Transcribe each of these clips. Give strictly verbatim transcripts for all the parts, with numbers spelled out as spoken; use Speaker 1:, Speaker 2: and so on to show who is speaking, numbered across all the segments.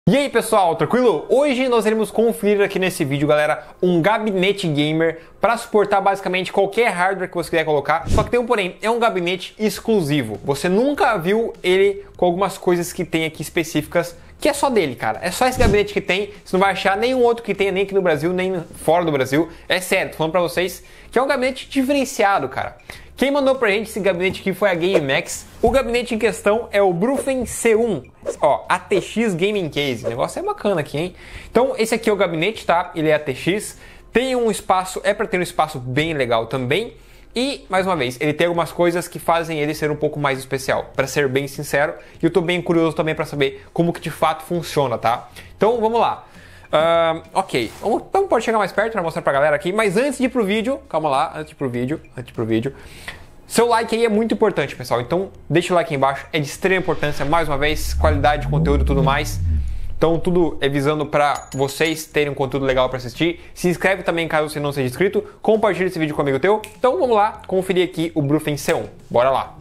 Speaker 1: E aí pessoal, tranquilo? Hoje nós iremos conferir aqui nesse vídeo, galera, um gabinete gamer para suportar basicamente qualquer hardware que você quiser colocar. Só que tem um porém, é um gabinete exclusivo. Você nunca viu ele com algumas coisas que tem aqui específicas, que é só dele, cara. É só esse gabinete que tem, você não vai achar nenhum outro que tenha nem aqui no Brasil, nem fora do Brasil. É sério, tô falando pra vocês que é um gabinete diferenciado, cara. Quem mandou pra gente esse gabinete aqui foi a GameMax. O gabinete em questão é o Brufen C um, ó, A T X Gaming Case. O negócio é bacana aqui, hein? Então esse aqui é o gabinete, tá? Ele é A T X, tem um espaço, é pra ter um espaço bem legal também. E, mais uma vez, ele tem algumas coisas que fazem ele ser um pouco mais especial, pra ser bem sincero. E eu tô bem curioso também pra saber como que de fato funciona, tá? Então vamos lá. Uh, ok, então pode chegar mais perto para mostrar pra galera aqui, mas antes de ir pro vídeo, calma lá, antes de ir pro vídeo, antes de ir pro vídeo, seu like aí é muito importante, pessoal, então deixa o like aí embaixo, é de extrema importância, mais uma vez, qualidade de conteúdo e tudo mais, então tudo é visando pra vocês terem um conteúdo legal pra assistir. Se inscreve também caso você não seja inscrito, compartilha esse vídeo com um amigo teu, então vamos lá, conferir aqui o Brufen C um, bora lá!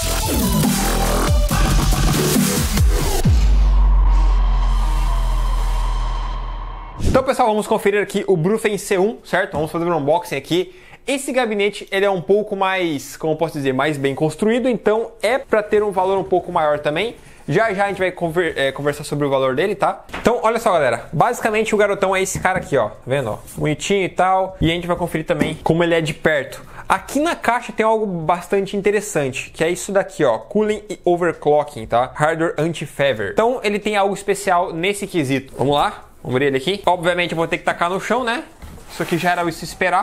Speaker 1: Então pessoal, vamos conferir aqui o Brufen C um, certo? Vamos fazer um unboxing aqui. Esse gabinete ele é um pouco mais, como eu posso dizer, mais bem construído, então é para ter um valor um pouco maior também. Já já a gente vai conver, é, conversar sobre o valor dele, tá? Então olha só galera, basicamente o garotão é esse cara aqui, ó, tá vendo? Ó? Bonitinho e tal, e a gente vai conferir também como ele é de perto. Aqui na caixa tem algo bastante interessante, que é isso daqui, ó, Cooling e Overclocking, tá? Hardware Anti-Fever. Então ele tem algo especial nesse quesito. Vamos lá? Vamos abrir ele aqui. Obviamente eu vou ter que tacar no chão, né? Isso aqui já era o se esperar.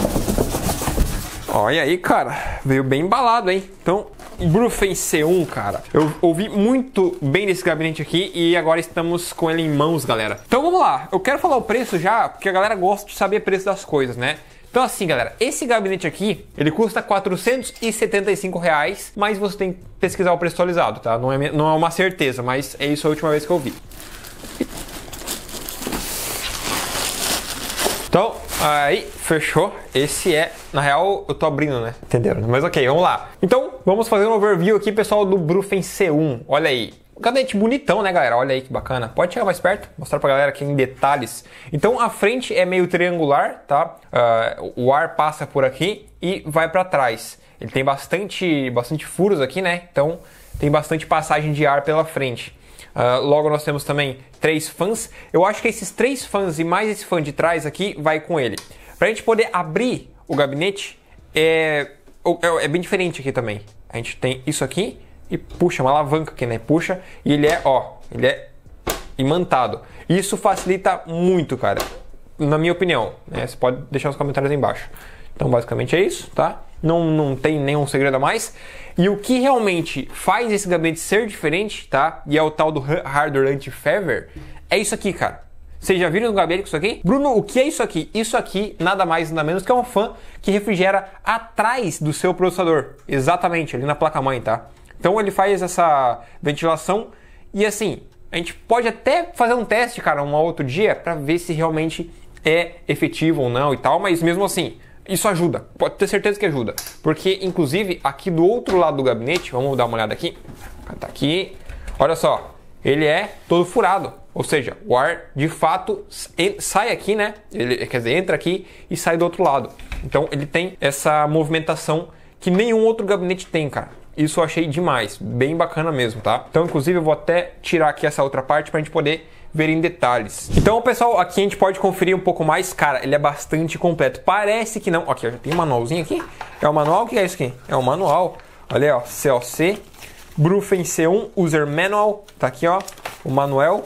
Speaker 1: Olha aí, cara. Veio bem embalado, hein? Então, Brufen C um, cara. Eu ouvi muito bem desse gabinete aqui e agora estamos com ele em mãos, galera. Então vamos lá. Eu quero falar o preço já, porque a galera gosta de saber o preço das coisas, né? Então assim, galera, esse gabinete aqui, ele custa quatrocentos e setenta e cinco reais, mas você tem que pesquisar o preço atualizado, tá? Não é, não é uma certeza, mas é isso a última vez que eu vi. Então, aí, fechou. Esse é, na real, eu tô abrindo, né? Entenderam? Mas ok, vamos lá. Então, vamos fazer um overview aqui, pessoal, do Brufen C um. Olha aí. Um gabinete bonitão, né, galera? Olha aí que bacana. Pode chegar mais perto, mostrar pra galera aqui em detalhes. Então, a frente é meio triangular, tá? Uh, o ar passa por aqui e vai pra trás. Ele tem bastante, bastante furos aqui, né? Então, tem bastante passagem de ar pela frente. Uh, logo nós temos também três fãs. Eu acho que esses três fãs e mais esse fã de trás aqui vai com ele. Pra gente poder abrir o gabinete é, é, é bem diferente aqui também. A gente tem isso aqui e puxa, uma alavanca aqui, né? Puxa e ele é, ó, ele é imantado. Isso facilita muito, cara, na minha opinião, né? Você pode deixar nos comentários aí embaixo. Então basicamente é isso, tá? Não, não tem nenhum segredo a mais. E o que realmente faz esse gabinete ser diferente, tá? E é o tal do Hardware Anti-Fever, é isso aqui, cara. Vocês já viram no gabinete isso aqui? Bruno, o que é isso aqui? Isso aqui nada mais nada menos que é um fã que refrigera atrás do seu processador. Exatamente, ali na placa-mãe, tá? Então ele faz essa ventilação e assim, a gente pode até fazer um teste, cara, um outro dia pra ver se realmente é efetivo ou não e tal, mas mesmo assim, isso ajuda, pode ter certeza que ajuda. Porque, inclusive, aqui do outro lado do gabinete, vamos dar uma olhada aqui. Tá aqui, olha só, ele é todo furado. Ou seja, o ar, de fato, sai aqui, né? Ele, quer dizer, entra aqui e sai do outro lado. Então, ele tem essa movimentação que nenhum outro gabinete tem, cara. Isso eu achei demais, bem bacana mesmo, tá? Então, inclusive, eu vou até tirar aqui essa outra parte pra gente poder ver em detalhes. Então, pessoal, aqui a gente pode conferir um pouco mais. Cara, ele é bastante completo. Parece que não. Aqui, ó, já tem um manualzinho aqui. É o manual? O que é isso aqui? É o manual. Olha aí, ó, C O C. Brufen C um User Manual. Tá aqui, ó, o manual.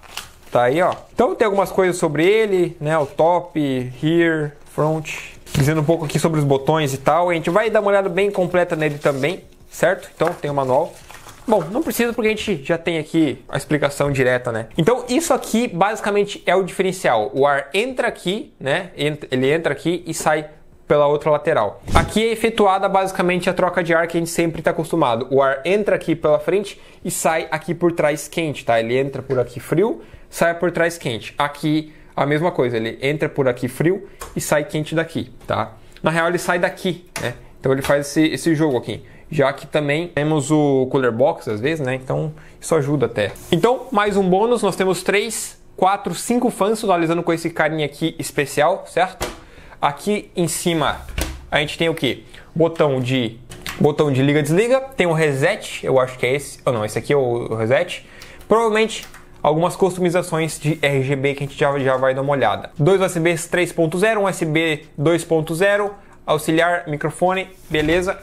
Speaker 1: Tá aí, ó. Então tem algumas coisas sobre ele, né? O top, here, front. Dizendo um pouco aqui sobre os botões e tal. A gente vai dar uma olhada bem completa nele também, certo? Então tem o manual. Bom, não precisa porque a gente já tem aqui a explicação direta, né? Então isso aqui basicamente é o diferencial. O ar entra aqui, né? Ele entra aqui e sai pela outra lateral. Aqui é efetuada basicamente a troca de ar que a gente sempre está acostumado. O ar entra aqui pela frente e sai aqui por trás quente, tá? Ele entra por aqui frio, sai por trás quente. Aqui a mesma coisa, ele entra por aqui frio e sai quente daqui, tá? Na real ele sai daqui, né? Então ele faz esse, esse jogo aqui. já que também temos o cooler box às vezes, né? Então isso ajuda até. Então, mais um bônus, nós temos três, quatro, cinco fãs totalizando com esse carinha aqui especial, certo? Aqui em cima a gente tem o que? Botão de botão de liga-desliga, tem o reset, eu acho que é esse, ou não, esse aqui é o reset. Provavelmente algumas customizações de R G B que a gente já, já vai dar uma olhada. Dois U S Bs três ponto zero, um U S B dois ponto zero, auxiliar, microfone, beleza.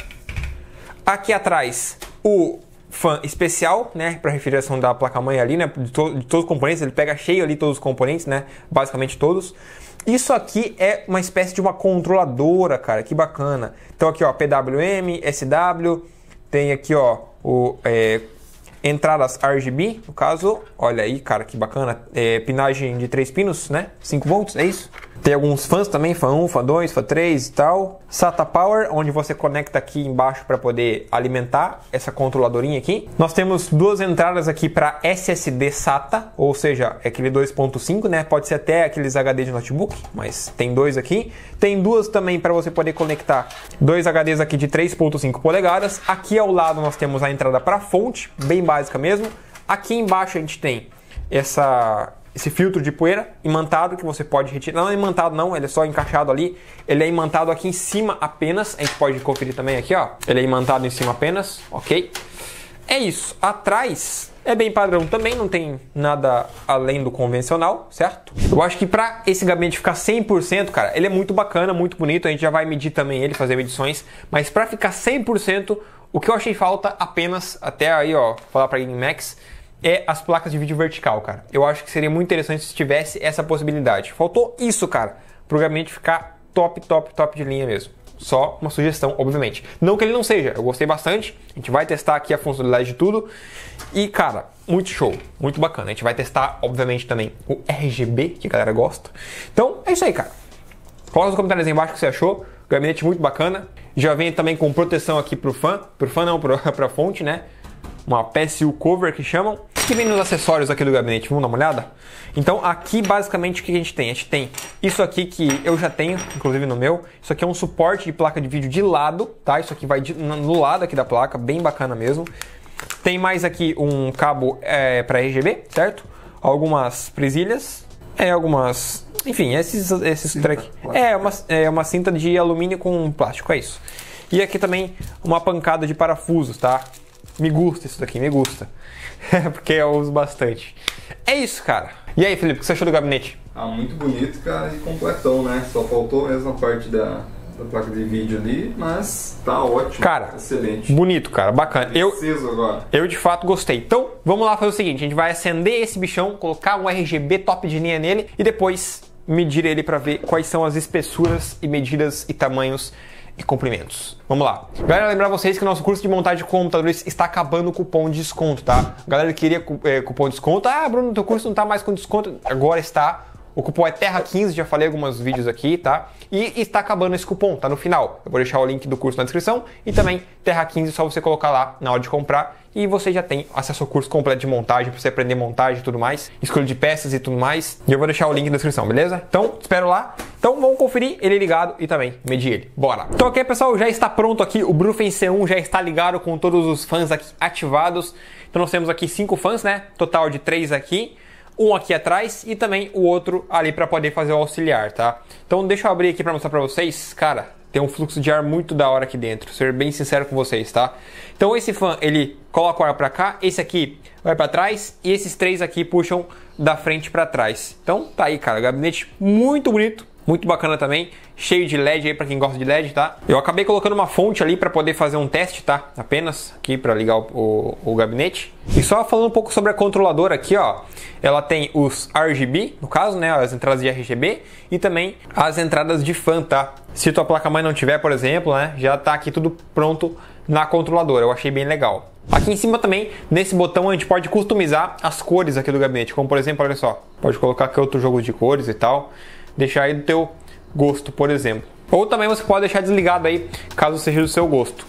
Speaker 1: Aqui atrás o fã especial, né, para refrigeração da placa-mãe ali, né, de, to de todos os componentes, ele pega cheio ali todos os componentes, né, basicamente todos. Isso aqui é uma espécie de uma controladora, cara, que bacana. Então aqui, ó, P W M, S W, tem aqui, ó, o é, entradas R G B, no caso, olha aí, cara, que bacana. É, pinagem de três pinos, né, cinco volts, é isso? Tem alguns fãs também, fã um, fã dois, fã três e tal. SATA Power, onde você conecta aqui embaixo para poder alimentar essa controladorinha aqui. Nós temos duas entradas aqui para S S D SATA, ou seja, é aquele dois ponto cinco, né? Pode ser até aqueles H D de notebook, mas tem dois aqui. Tem duas também para você poder conectar dois H Ds aqui de três ponto cinco polegadas. Aqui ao lado nós temos a entrada para fonte, bem básica mesmo. Aqui embaixo a gente tem essa... esse filtro de poeira imantado que você pode retirar. Não é imantado não, ele é só encaixado ali. Ele é imantado aqui em cima apenas. A gente pode conferir também aqui, ó. Ele é imantado em cima apenas, ok? É isso. Atrás é bem padrão também, não tem nada além do convencional, certo? Eu acho que pra esse gabinete ficar cem por cento, cara, ele é muito bacana, muito bonito. A gente já vai medir também ele, fazer medições. Mas pra ficar cem por cento, o que eu achei falta apenas, até aí, ó, falar pra Game Max, é as placas de vídeo vertical, cara. Eu acho que seria muito interessante se tivesse essa possibilidade. Faltou isso, cara, pro gabinete ficar top, top, top de linha mesmo. Só uma sugestão, obviamente. Não que ele não seja, eu gostei bastante. A gente vai testar aqui a funcionalidade de tudo. E, cara, muito show, muito bacana. A gente vai testar, obviamente, também o R G B, que a galera gosta. Então, é isso aí, cara. Coloca nos comentários aí embaixo o que você achou. Gabinete muito bacana. Já vem também com proteção aqui pro fã. Pro fã não, pro, pra fonte, né? Uma P S U cover que chamam. O que vem nos acessórios aqui do gabinete? Vamos dar uma olhada? Então aqui basicamente o que a gente tem? A gente tem isso aqui que eu já tenho, inclusive no meu. Isso aqui é um suporte de placa de vídeo de lado, tá? Isso aqui vai de, no lado aqui da placa, bem bacana mesmo. Tem mais aqui um cabo é, para R G B, certo? Algumas presilhas, é, algumas... Enfim, esses, esses track. É uma, é uma cinta de alumínio com plástico, é isso. E aqui também uma pancada de parafusos, tá? Me gusta isso daqui, me gusta. Porque eu uso bastante. É isso, cara. E aí, Felipe, o que você achou do gabinete?
Speaker 2: Ah, muito bonito, cara, e completão, né? Só faltou mesmo a parte da, da placa de vídeo ali, mas tá ótimo.
Speaker 1: Cara,
Speaker 2: excelente.
Speaker 1: Bonito, cara, bacana. Eu,
Speaker 2: agora.
Speaker 1: eu de fato gostei. Então, vamos lá fazer o seguinte, a gente vai acender esse bichão, colocar um R G B top de linha nele e depois medir ele para ver quais são as espessuras e medidas e tamanhos e comprimentos. Vamos lá. Galera, lembrar vocês que o nosso curso de montagem de computadores está acabando o cupom de desconto, tá? Galera que queria é, cupom de desconto, ah, Bruno, teu curso não tá mais com desconto. Agora está. O cupom é Terra quinze, já falei alguns vídeos aqui, tá? E está acabando esse cupom, tá no final. Eu vou deixar o link do curso na descrição e também Terra quinze, só você colocar lá na hora de comprar e você já tem acesso ao curso completo de montagem, para você aprender montagem e tudo mais, escolha de peças e tudo mais. E eu vou deixar o link na descrição, beleza? Então, espero lá. Então, vamos conferir ele ligado e também medir ele. Bora! Então, ok, pessoal, já está pronto aqui. O Brufen C um já está ligado com todos os fãs aqui ativados. Então, nós temos aqui cinco fãs, né? Total de três aqui. Um aqui atrás e também o outro ali para poder fazer o auxiliar, tá? Então deixa eu abrir aqui para mostrar para vocês. Cara, tem um fluxo de ar muito da hora aqui dentro, ser bem sincero com vocês, tá? Então esse fã, ele coloca o ar para cá, esse aqui vai para trás e esses três aqui puxam da frente para trás. Então tá aí, cara, gabinete muito bonito, muito bacana também, cheio de L E D aí para quem gosta de L E D, tá? Eu acabei colocando uma fonte ali para poder fazer um teste, tá? Apenas aqui para ligar o, o, o gabinete. E só falando um pouco sobre a controladora aqui, ó, ela tem os R G B, no caso, né, as entradas de R G B e também as entradas de fã, tá? Se tua placa-mãe não tiver, por exemplo, né, já tá aqui tudo pronto na controladora. Eu achei bem legal. Aqui em cima também, nesse botão, a gente pode customizar as cores aqui do gabinete, como por exemplo, olha só, pode colocar aqui outro jogo de cores e tal, deixar aí do teu gosto, por exemplo. Ou também você pode deixar desligado aí, caso seja do seu gosto.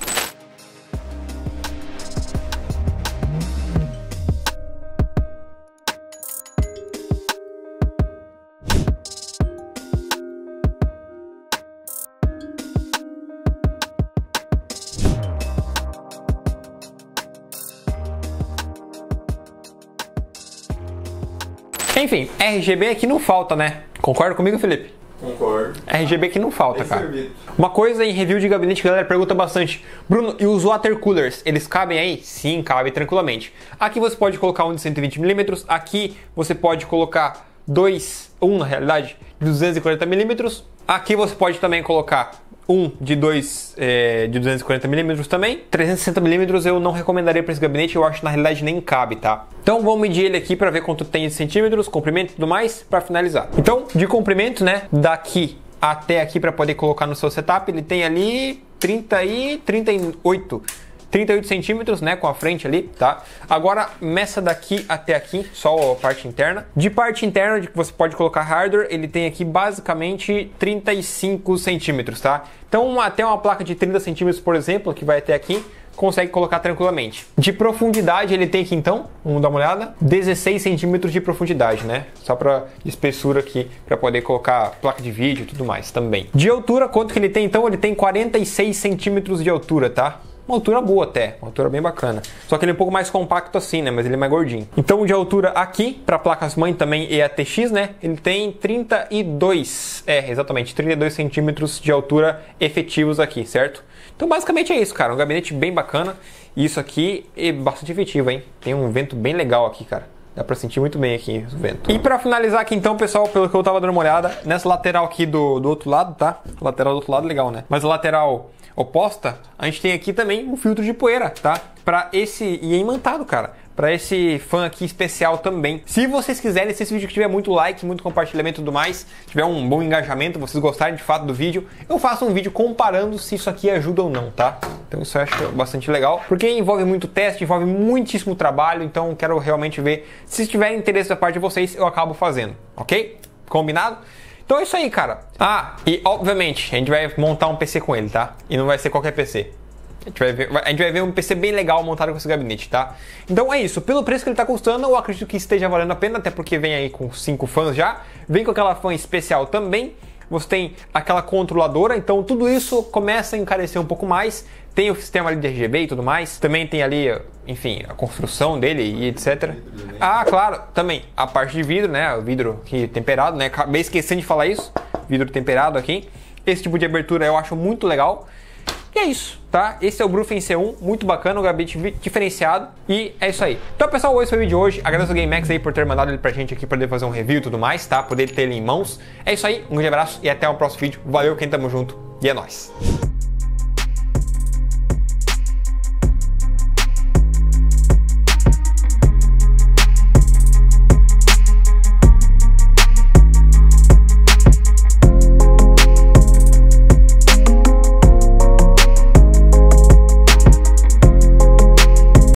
Speaker 1: Enfim, R G B aqui não falta, né? Concorda comigo, Felipe?
Speaker 2: Concordo.
Speaker 1: R G B que não falta,
Speaker 2: Bem
Speaker 1: cara.
Speaker 2: servido.
Speaker 1: Uma coisa em review de gabinete, a galera pergunta bastante: Bruno, e os water coolers, eles cabem aí? Sim, cabem tranquilamente. Aqui você pode colocar um de cento e vinte milímetros, aqui você pode colocar dois, um na realidade, de duzentos e quarenta milímetros. Aqui você pode também colocar um de dois é, de duzentos e quarenta milímetros também. trezentos e sessenta milímetros eu não recomendaria para esse gabinete, eu acho que na realidade nem cabe, tá? Então vamos medir ele aqui para ver quanto tem de centímetros, comprimento e tudo mais, para finalizar. Então, de comprimento, né, daqui até aqui para poder colocar no seu setup, ele tem ali trinta e trinta e oito centímetros, né, com a frente ali, tá? Agora, meça daqui até aqui, só a parte interna. De parte interna, de que você pode colocar hardware, ele tem aqui basicamente trinta e cinco centímetros, tá? Então, uma, até uma placa de trinta centímetros, por exemplo, que vai até aqui, consegue colocar tranquilamente. De profundidade, ele tem aqui então, vamos dar uma olhada, dezesseis centímetros de profundidade, né? Só para espessura aqui, para poder colocar placa de vídeo e tudo mais também. De altura, quanto que ele tem então? Ele tem quarenta e seis centímetros de altura, tá? Uma altura boa até, uma altura bem bacana. Só que ele é um pouco mais compacto assim, né? Mas ele é mais gordinho. Então, de altura aqui, para placas mãe também E A T X, né? Ele tem trinta e dois, é, exatamente, trinta e dois centímetros de altura efetivos aqui, certo? Então, basicamente é isso, cara. Um gabinete bem bacana. E isso aqui é bastante efetivo, hein? Tem um vento bem legal aqui, cara. Dá pra sentir muito bem aqui o vento. E pra finalizar aqui então, pessoal, pelo que eu tava dando uma olhada, nessa lateral aqui do, do outro lado, tá? A lateral do outro lado legal, né? Mas a lateral oposta, a gente tem aqui também um filtro de poeira, tá? Pra esse... E é imantado, cara. Pra esse fã aqui especial também. Se vocês quiserem, se esse vídeo tiver muito like, muito compartilhamento e tudo mais, tiver um bom engajamento, vocês gostarem de fato do vídeo, eu faço um vídeo comparando se isso aqui ajuda ou não, tá? Então isso eu acho bastante legal, porque envolve muito teste, envolve muitíssimo trabalho, então quero realmente ver. Se tiver interesse da parte de vocês, eu acabo fazendo, ok? Combinado? Então é isso aí, cara. Ah, e obviamente, a gente vai montar um P C com ele, tá? E não vai ser qualquer P C. A gente, vai ver, a gente vai ver um P C bem legal montado com esse gabinete, tá? Então é isso, pelo preço que ele tá custando, eu acredito que esteja valendo a pena, até porque vem aí com cinco fãs já, vem com aquela fã especial também, você tem aquela controladora, então tudo isso começa a encarecer um pouco mais, tem o sistema ali de R G B e tudo mais, também tem ali, enfim, a construção dele e etcétera. Ah, claro, também a parte de vidro, né, o vidro aqui temperado, né, acabei esquecendo de falar isso, vidro temperado aqui, esse tipo de abertura eu acho muito legal. E é isso, tá? Esse é o Brufen C um, muito bacana, um gabinete diferenciado. E é isso aí. Então, pessoal, esse foi o vídeo de hoje. Agradeço ao GameMax aí por ter mandado ele pra gente aqui, pra poder fazer um review e tudo mais, tá? Poder ter ele em mãos. É isso aí, um grande abraço e até o próximo vídeo. Valeu, quem tamo junto. E é nóis.